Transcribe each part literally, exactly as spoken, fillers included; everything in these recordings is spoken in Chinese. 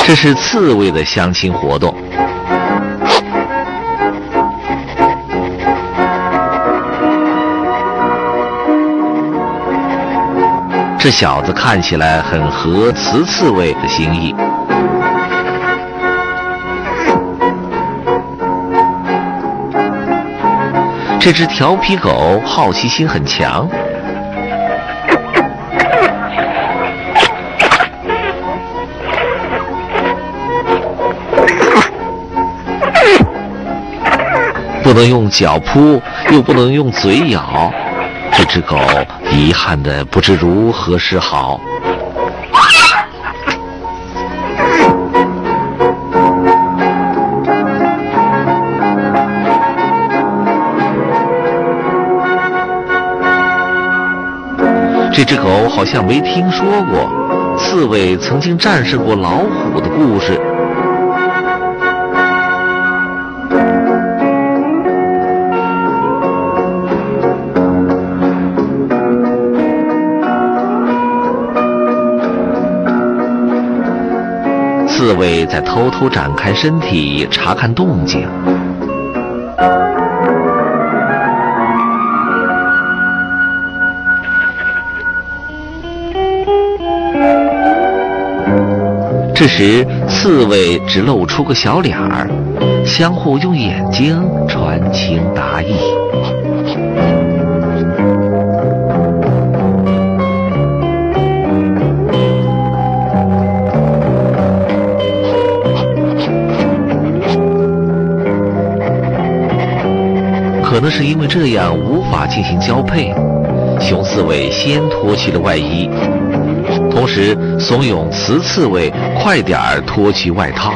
这是刺猬的相亲活动。这小子看起来很合雌刺猬的心意。这只调皮狗好奇心很强，不能用脚扑，又不能用嘴咬，这只狗遗憾的不知如何是好。这只狗好像没听说过刺猬曾经战胜过老虎的故事。刺猬在偷偷展开身体查看动静。这时刺猬只露出个小脸儿，相互用眼睛传情达意。可能是因为这样无法进行交配，雄刺猬先脱去了外衣，同时怂恿雌刺猬快点儿脱去外套。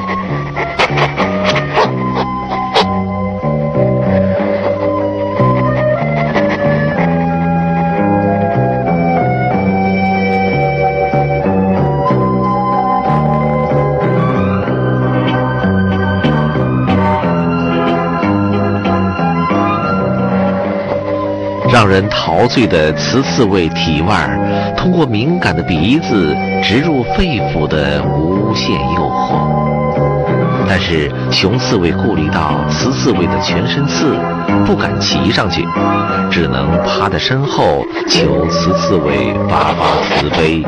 让人陶醉的雌刺猬体味儿，通过敏感的鼻子植入肺腑的无限诱惑。但是雄刺猬顾虑到雌刺猬的全身刺，不敢骑上去，只能趴在身后求雌刺猬发发慈悲。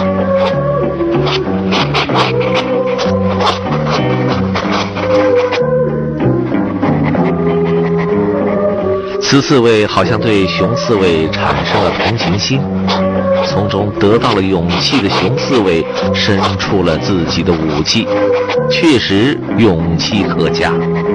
雌刺猬好像对雄刺猬产生了同情心，从中得到了勇气的雄刺猬伸出了自己的武器，确实勇气可嘉。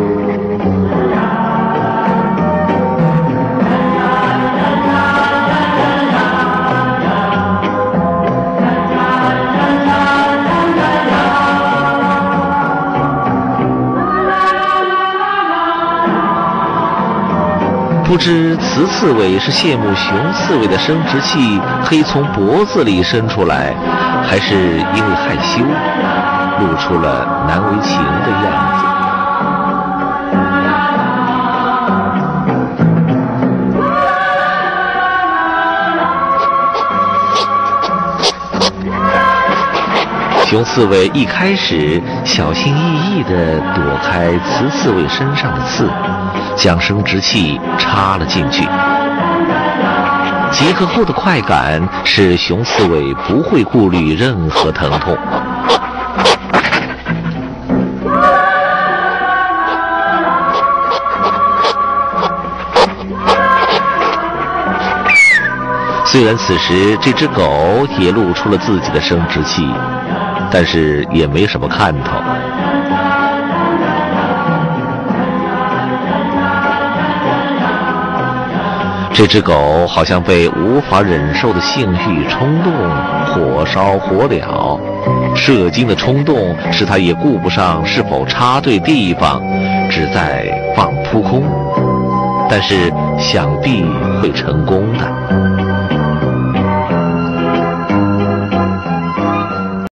不知雌刺猬是羡慕雄刺猬的生殖器可以从脖子里伸出来，还是因为害羞露出了难为情的样子。雄刺猬一开始小心翼翼地躲开雌刺猬身上的刺，将生殖器插了进去。结合后的快感使雄刺猬不会顾虑任何疼痛。虽然此时这只狗也露出了自己的生殖器，但是也没什么看头。这只狗好像被无法忍受的性欲冲动火烧火燎，射精的冲动使它也顾不上是否插对地方，只在放扑空，但是想必会成功的。